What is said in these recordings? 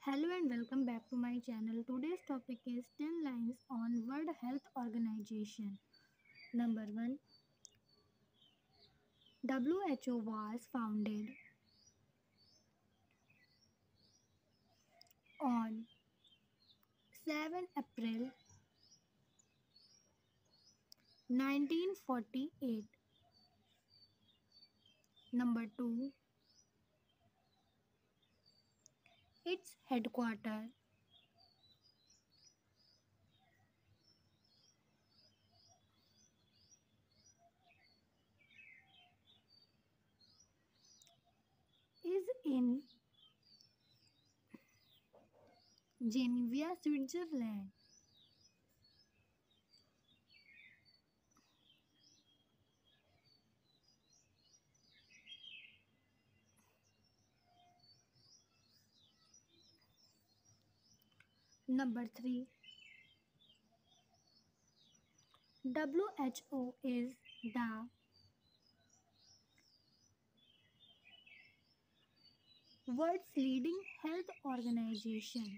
Hello and welcome back to my channel. Today's topic is 10 lines on World Health Organization. Number 1. WHO was founded on 7 April 1948. Number 2. Its headquarters is in Geneva, Switzerland. Number 3. WHO is the world's leading health organization.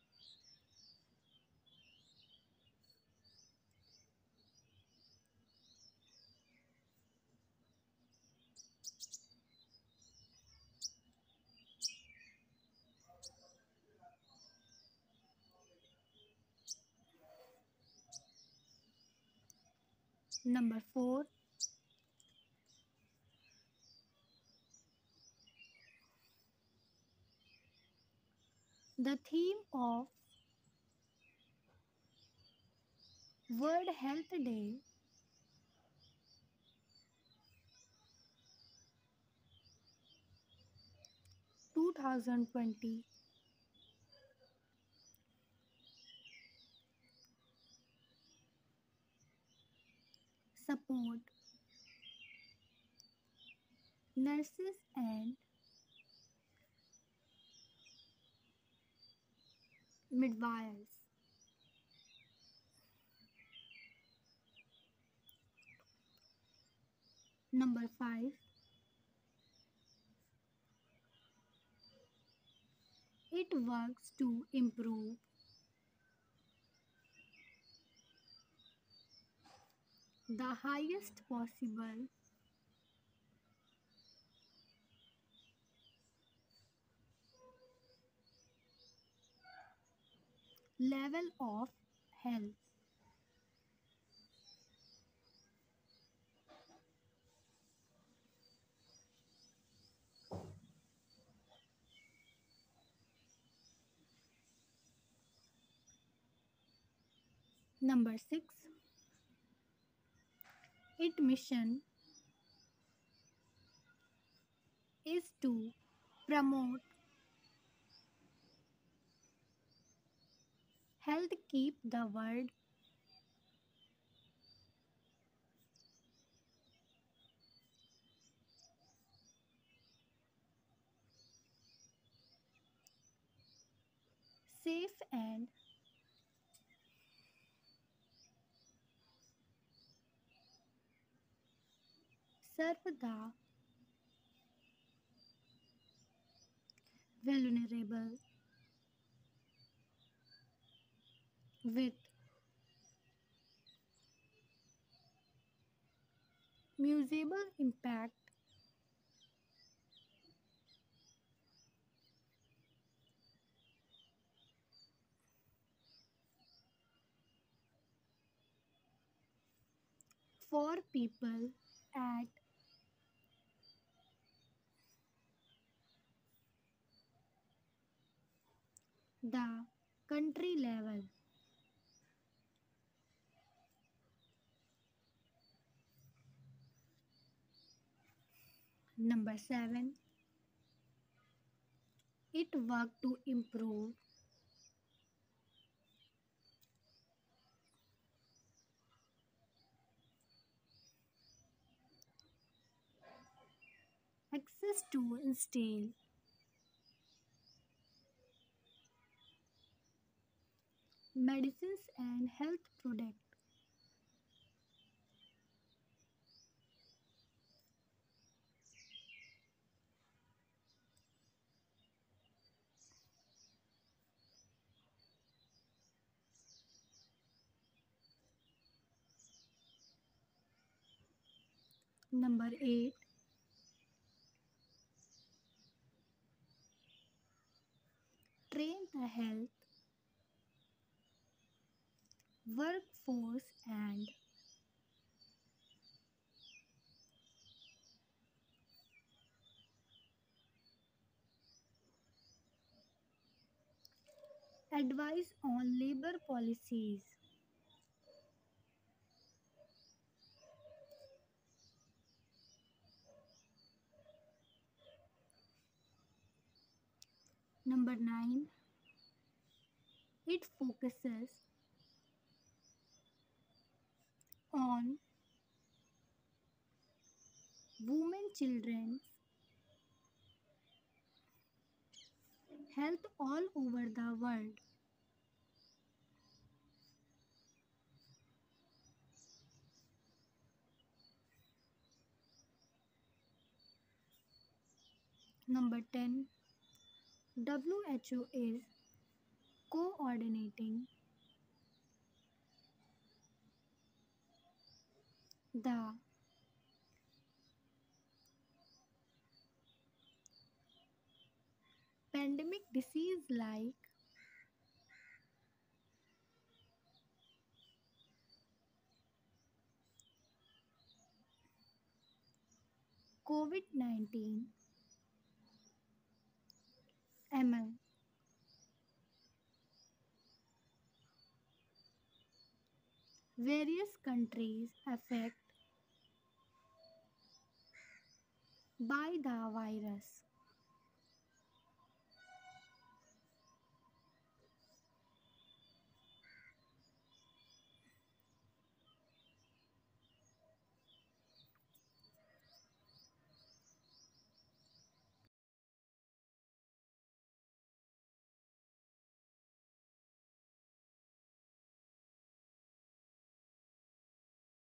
Number 4. The theme of World Health Day 2020, support nurses and midwives. Number 5. It works to improve the highest possible level of health. Number 6. Its mission is to promote health, keep the world safe and serve the vulnerable with measurable impact. For people at the country level. Number 7. It worked to improve access to instill medicines and health products. Number 8. Train the health, workforce and advise on labor policies. Number 9. It focuses on women, children, health all over the world. Number 10. WHO is coordinating the pandemic disease like COVID-19, ML. Various countries affected by the virus.